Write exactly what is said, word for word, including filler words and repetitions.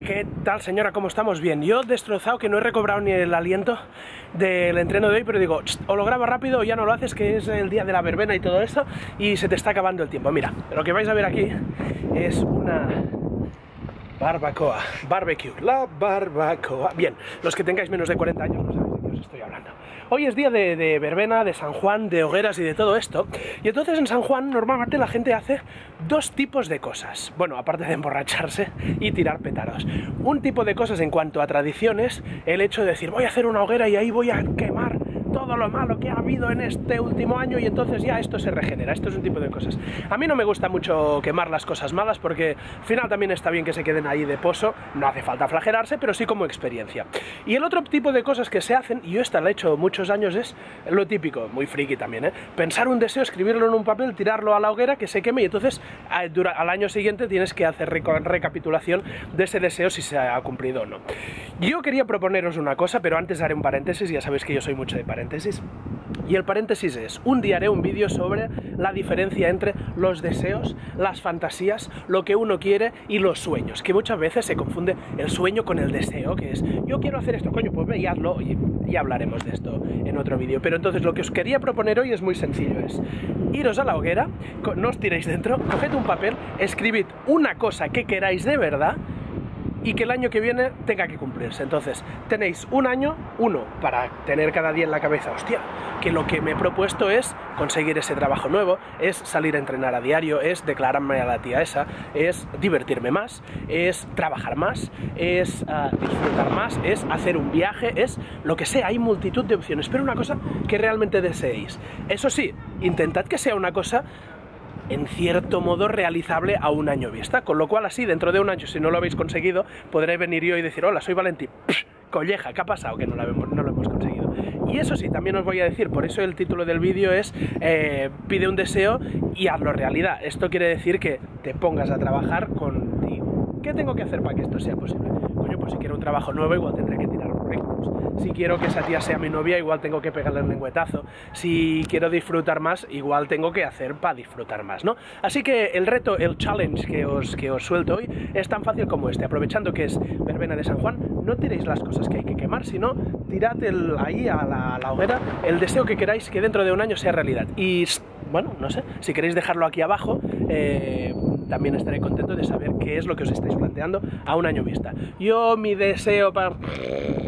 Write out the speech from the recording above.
¿Qué tal, señora? ¿Cómo estamos? Bien. Yo destrozado, que no he recobrado ni el aliento del entreno de hoy, pero digo, o lo grabas rápido o ya no lo haces, que es el día de la verbena y todo eso, y se te está acabando el tiempo. Mira, lo que vais a ver aquí es una barbacoa, barbecue, la barbacoa. Bien, los que tengáis menos de cuarenta años no sabéis de qué os estoy hablando. Hoy es día de, de verbena, de San Juan, de hogueras y de todo esto. Y entonces en San Juan normalmente la gente hace dos tipos de cosas. Bueno, aparte de emborracharse y tirar petardos. Un tipo de cosas en cuanto a tradiciones, el hecho de decir voy a hacer una hoguera y ahí voy a quemar todo lo malo que ha habido en este último año y entonces ya esto se regenera. Esto es un tipo de cosas. A mí no me gusta mucho quemar las cosas malas porque al final también está bien que se queden ahí de pozo, no hace falta flagelarse, pero sí como experiencia. Y el otro tipo de cosas que se hacen, y yo esta la he hecho muchos años, es lo típico, muy friki también, ¿eh? Pensar un deseo, escribirlo en un papel, tirarlo a la hoguera, que se queme y entonces al año siguiente tienes que hacer recapitulación de ese deseo si se ha cumplido o no. Yo quería proponeros una cosa, pero antes haré un paréntesis, ya sabéis que yo soy mucho de paréntesis. Y el paréntesis es, un día haré un vídeo sobre la diferencia entre los deseos, las fantasías, lo que uno quiere y los sueños, que muchas veces se confunde el sueño con el deseo, que es, yo quiero hacer esto, coño, pues ve y hazlo, y ya hablaremos de esto en otro vídeo. Pero entonces lo que os quería proponer hoy es muy sencillo, es iros a la hoguera, no os tiréis dentro, coged un papel, escribid una cosa que queráis de verdad, y que el año que viene tenga que cumplirse. Entonces, tenéis un año, uno, para tener cada día en la cabeza, hostia, que lo que me he propuesto es conseguir ese trabajo nuevo, es salir a entrenar a diario, es declararme a la tía esa, es divertirme más, es trabajar más, es uh, disfrutar más, es hacer un viaje, es lo que sea. Hay multitud de opciones, pero una cosa que realmente deseéis. Eso sí, intentad que sea una cosa en cierto modo realizable a un año vista, con lo cual así dentro de un año, si no lo habéis conseguido, podré venir yo y decir, hola, soy Valentín, Psh, colleja, ¿qué ha pasado? Que no lo, hemos, no lo hemos conseguido. Y eso sí, también os voy a decir, por eso el título del vídeo es eh, pide un deseo y hazlo realidad. Esto quiere decir que te pongas a trabajar contigo. ¿Qué tengo que hacer para que esto sea posible? Coño, pues si quiero un trabajo nuevo, igual tendré que tirar currículums. Si quiero que esa tía sea mi novia, igual tengo que pegarle el lengüetazo. Si quiero disfrutar más, igual tengo que hacer para disfrutar más, ¿no? Así que el reto, el challenge que os, que os suelto hoy es tan fácil como este. Aprovechando que es verbena de San Juan, no tiréis las cosas que hay que quemar, sino tirad el, ahí a la, a la hoguera el deseo que queráis que dentro de un año sea realidad. Y, bueno, no sé, si queréis dejarlo aquí abajo, eh, también estaré contento de saber qué es lo que os estáis planteando a un año vista. Yo, mi deseo para...